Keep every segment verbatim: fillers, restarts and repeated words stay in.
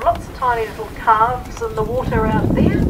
lots of tiny little calves in the water out there.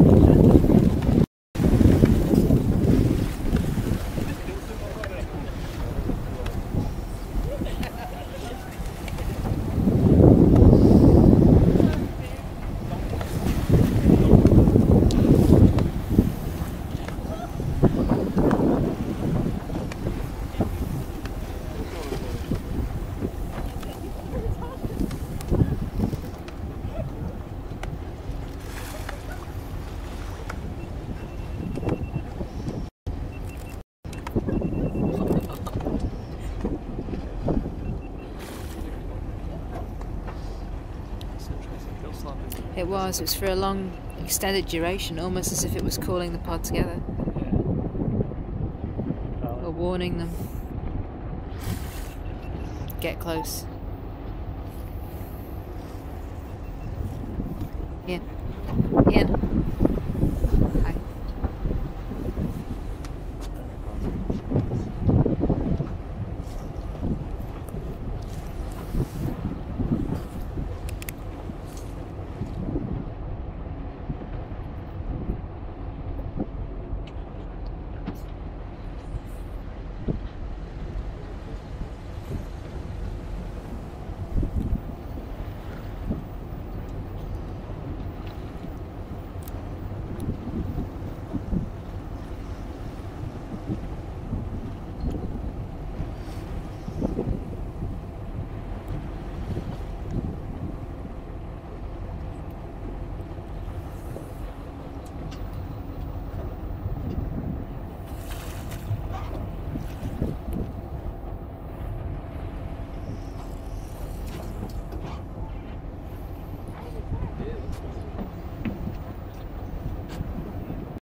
It was, it was for a long extended duration, almost as if it was calling the pod together. Or warning them. Get close. Ian. Ian.